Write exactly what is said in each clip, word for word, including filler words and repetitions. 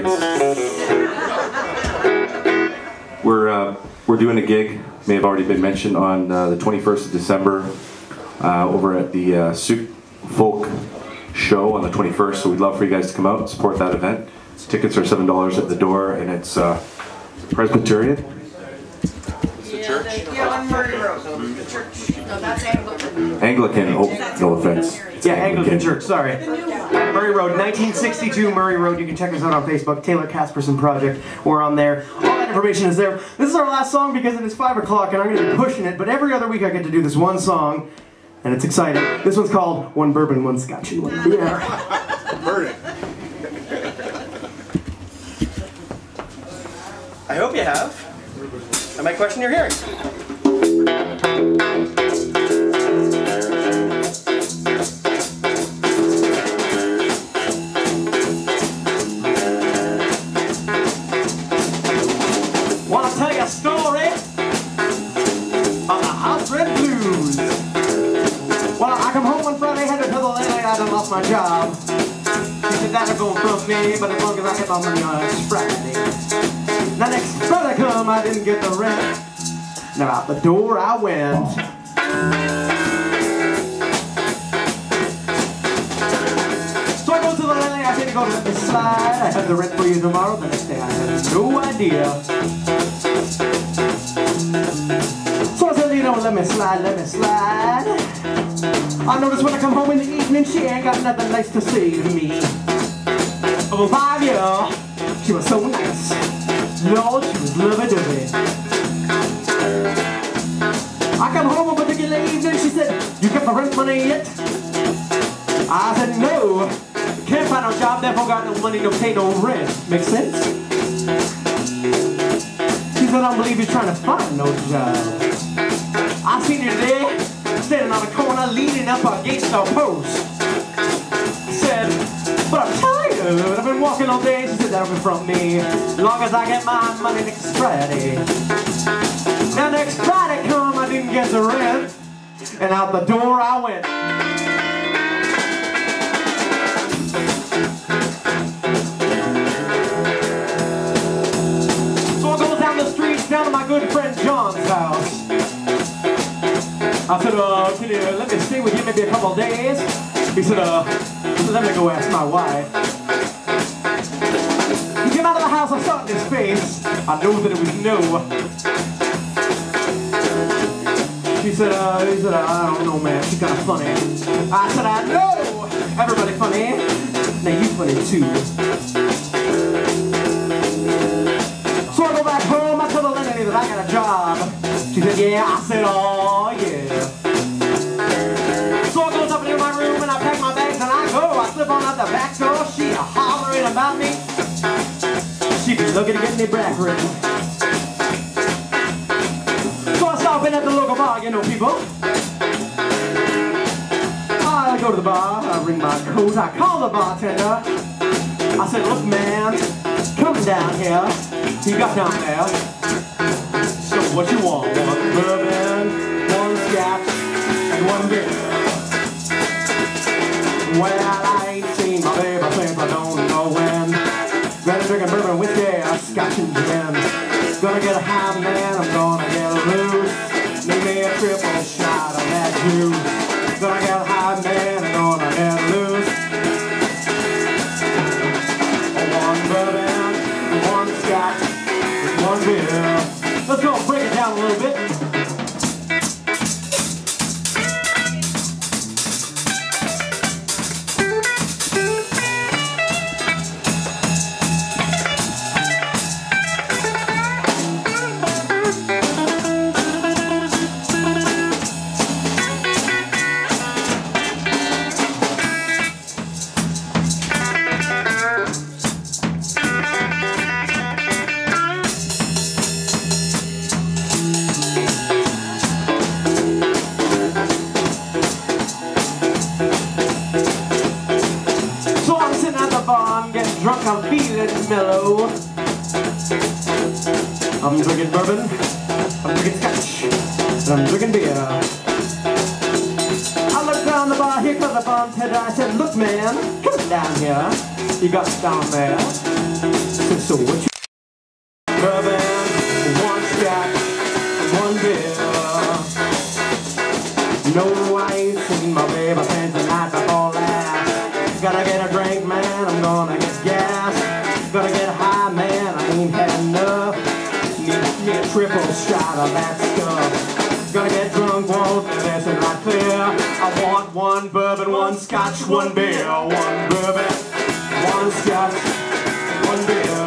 gigs. We're, uh, we're doing a gig, may have already been mentioned, on uh, the twenty-first of December uh, over at the uh, Souk Folk Show on the twenty-first, so we'd love for you guys to come out and support that event. Tickets are seven dollars at the door, and it's uh, Presbyterian. The church? Yeah, on Murray Road. The church. No, that's Anglican. Anglican, oh, no offense. Yeah, Anglican Church, sorry. Murray Road, nineteen sixty-two Murray Road. You can check us out on Facebook, Taylor Casperson Project. We're on there. All that information is there. This is our last song because it is five o'clock and I'm going to be pushing it, but every other week I get to do this one song, and it's exciting. This one's called One Bourbon, One Scotch, and One Beer. Burn it. I hope you have. I might question your hearing. Want to tell you a story on the House Red Blues. Well, I come home one Friday, headed to the landlady, I done lost my job. She said that'll go from me, but as long as I get my money on it's Friday. The next Friday come, I didn't get the rent. Now out the door I went. So I go to the landlady, I said to go let me slide. I have the rent for you tomorrow. The next day I had no idea. So I said, you know, let me slide, let me slide. I noticed when I come home in the evening, she ain't got nothing nice to say to me. Oh, five years, she was so nice. Lord, she was lovey-dovey. I come home one particular evening, she said, you kept the rent money yet? I said, no. Can't find no job, therefore got no money to pay no rent. Make sense? She said, I don't believe you're trying to find no job. I seen you today, standing on the corner, leaning up against a post. Said, but I'm tired, I've been walking all day. She said, that'll confront me, as long as I get my money next Friday. Now next Friday come, I didn't get the rent, and out the door I went. So I go down the street, down to my good friend John's house. I said, uh, can you let me stay with you maybe a couple of days? He said, uh, let me go ask my wife. He came out of the house, I saw it in his face. I know that it was no. She said, uh, he said, uh, I don't know, man, she's kind of funny. I said, I know, everybody funny. Now you funny too. So I go back home, I tell the landlady that I got a job. She said, yeah, I said, oh, yeah. So I goes up into my room and I pack my bags and I go. I slip on out the back door, she a hollering about me. She be looking to get me back ready. So I stop in at the local bar, you know, people. I go to the bar, I ring my coat, I call the bartender. I said, look man, come down here. He got down there. So what you want? One bourbon, one scotch, and one beer. Well, I ain't seen my baby since I don't know when. Rather drinking bourbon, whiskey, scotch and gin. Gonna get a high man, I'm gonna get loose. Need me a triple shot of that juice. Gonna get a high man, I'm gonna get loose. One bourbon, one scotch, one beer. Let's go break it down a little bit. Drunk, I'm feeling mellow. I'm drinking bourbon, I'm drinking scotch, and I'm drinking beer. I looked down the bar, here comes the bartender. I said, look man, come down here. You got down there. Gotta get high, man, I ain't had enough. Need, need a triple shot of that stuff. Gotta get drunk, won't miss it right there. I want one bourbon, one scotch, one beer. One bourbon, one scotch, one beer.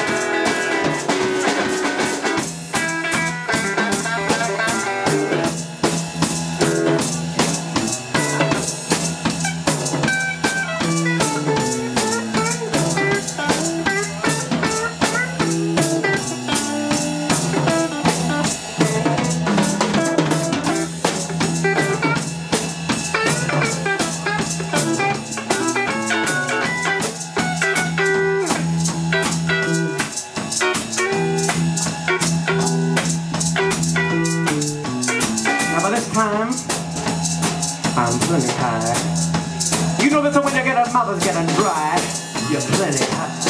Time, I'm plenty high. You know that when you get a mouth is getting dry, you're plenty high.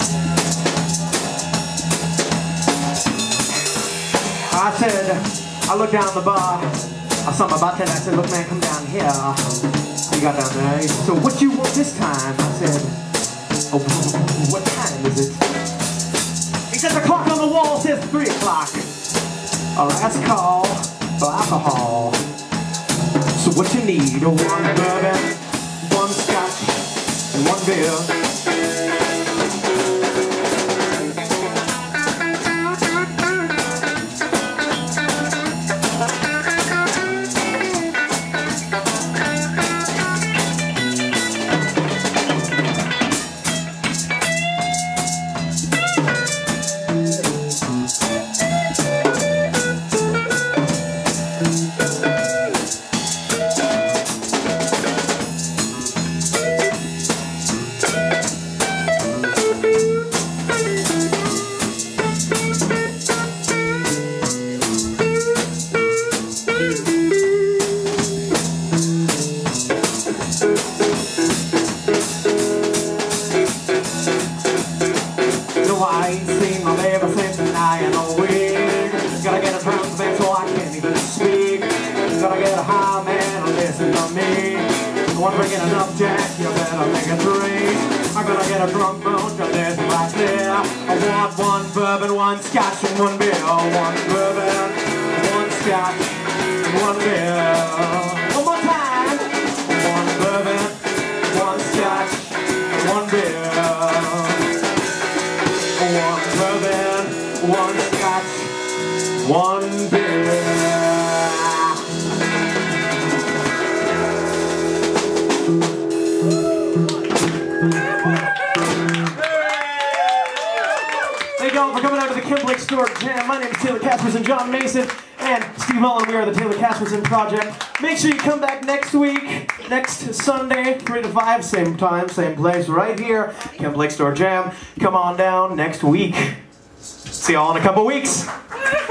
I said, I looked down the bar, I saw my bartender, I said, look man, come down here. He got down there, he said, so what you want this time? I said, oh, what time is it? He said, the clock on the wall says three o'clock. Our last call for alcohol. So what you need, one bourbon, one scotch, and one beer. I ain't seen my baby since the night in a week. Gotta get a drunk man so I can't even speak. Gotta get a high man to listen to me. One drinking enough Jack, you better make a drink. I gotta get a drunk bone to listen right there. I want one bourbon, one scotch, and one beer. One bourbon, one scotch, and one beer. One more time. One bourbon, one scotch, and one beer. One bourbon, one scotch, one beer. Thank you all for coming out to the Kim Blake Store Jam. My name is Taylor Casperson, John Mason, and Steve Mullen. We are the Taylor Casperson Project. Make sure you come back next week, next Sunday, three to five, same time, same place, right here, Kim Blake Store Jam. Come on down next week. See y'all in a couple weeks.